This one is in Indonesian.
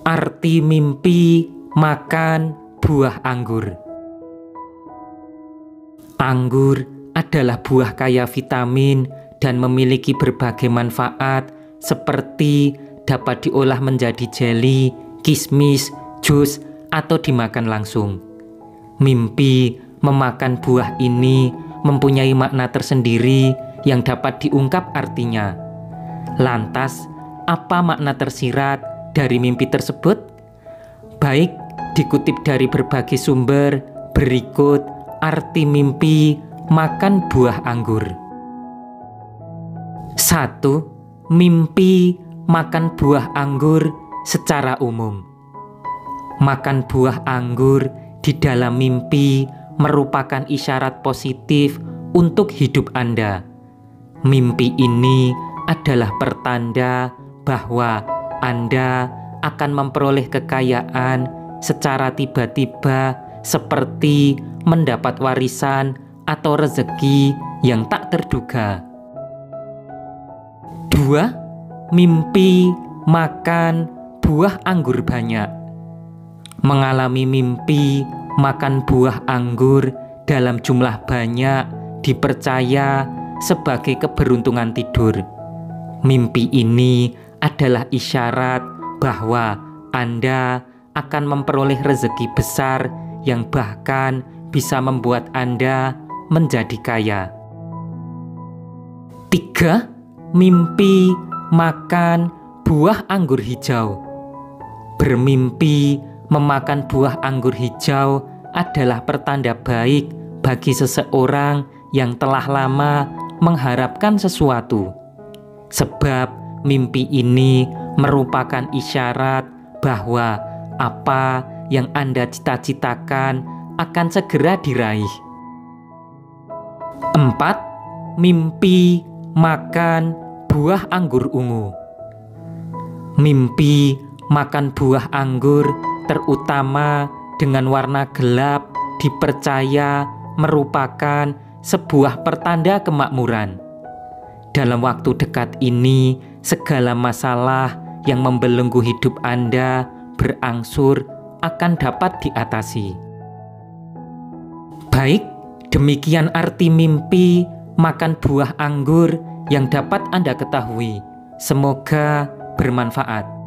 Arti mimpi makan buah anggur. Anggur adalah buah kaya vitamin dan memiliki berbagai manfaat seperti dapat diolah menjadi jeli, kismis, jus, atau dimakan langsung. Mimpi memakan buah ini mempunyai makna tersendiri yang dapat diungkap artinya. Lantas, apa makna tersirat dari mimpi tersebut? Baik, dikutip dari berbagai sumber, berikut arti mimpi makan buah anggur. 1. Mimpi makan buah anggur secara umum. Makan buah anggur di dalam mimpi merupakan isyarat positif untuk hidup Anda. Mimpi ini adalah pertanda bahwa Anda akan memperoleh kekayaan secara tiba-tiba, seperti mendapat warisan atau rezeki yang tak terduga. 2. Mimpi makan buah anggur banyak. Mengalami mimpi makan buah anggur dalam jumlah banyak dipercaya sebagai keberuntungan tidur. Mimpi ini adalah isyarat bahwa Anda akan memperoleh rezeki besar yang bahkan bisa membuat Anda menjadi kaya. 3. Mimpi makan buah anggur hijau. Bermimpi memakan buah anggur hijau adalah pertanda baik bagi seseorang yang telah lama mengharapkan sesuatu. Sebab mimpi ini merupakan isyarat bahwa apa yang Anda cita-citakan akan segera diraih. 4. Mimpi makan buah anggur ungu. Mimpi makan buah anggur terutama dengan warna gelap dipercaya merupakan sebuah pertanda kemakmuran. Dalam waktu dekat ini, segala masalah yang membelenggu hidup Anda berangsur akan dapat diatasi. Baik, demikian arti mimpi makan buah anggur yang dapat Anda ketahui. Semoga bermanfaat.